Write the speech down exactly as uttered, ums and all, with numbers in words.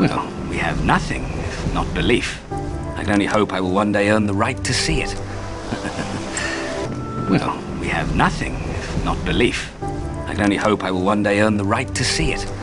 Well, we have nothing, if not belief. I can only hope I will one day earn the right to see it. Well, we have nothing, if not belief. I can only hope I will one day earn the right to see it.